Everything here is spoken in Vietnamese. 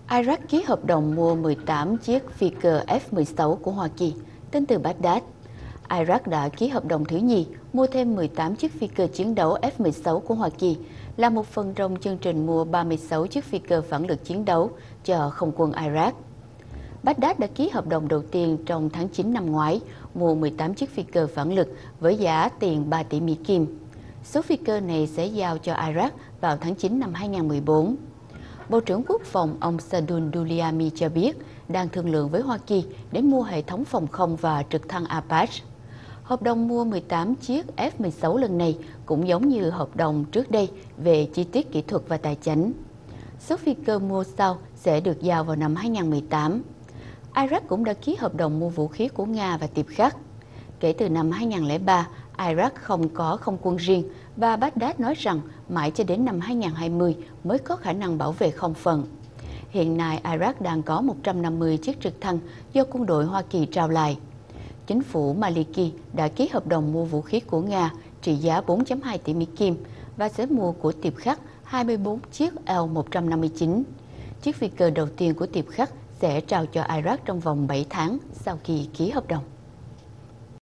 Iraq ký hợp đồng mua 18 chiếc phi cơ F-16 của Hoa Kỳ, tin từ Baghdad. Iraq đã ký hợp đồng thứ nhì mua thêm 18 chiếc phi cơ chiến đấu F-16 của Hoa Kỳ, là một phần trong chương trình mua 36 chiếc phi cơ phản lực chiến đấu cho không quân Iraq. Baghdad đã ký hợp đồng đầu tiên trong tháng 9 năm ngoái, mua 18 chiếc phi cơ phản lực với giá tiền 3 tỷ Mỹ Kim. Số phi cơ này sẽ giao cho Iraq vào tháng 9 năm 2014. Bộ trưởng Quốc phòng ông Sadun Duliami cho biết đang thương lượng với Hoa Kỳ để mua hệ thống phòng không và trực thăng Apache. Hợp đồng mua 18 chiếc F-16 lần này cũng giống như hợp đồng trước đây về chi tiết kỹ thuật và tài chính. Số phi cơ mua sau sẽ được giao vào năm 2018. Iraq cũng đã ký hợp đồng mua vũ khí của Nga và tiếp khắc. Kể từ năm 2003, Iraq không có không quân riêng và Baghdad nói rằng mãi cho đến năm 2020 mới có khả năng bảo vệ không phận. Hiện nay, Iraq đang có 150 chiếc trực thăng do quân đội Hoa Kỳ trao lại. Chính phủ Maliki đã ký hợp đồng mua vũ khí của Nga trị giá 4,2 tỷ Mỹ Kim và sẽ mua của tiếp khắc 24 chiếc L-159. Chiếc phi cơ đầu tiên của tiếp khắc sẽ trao cho Iraq trong vòng 7 tháng sau khi ký hợp đồng.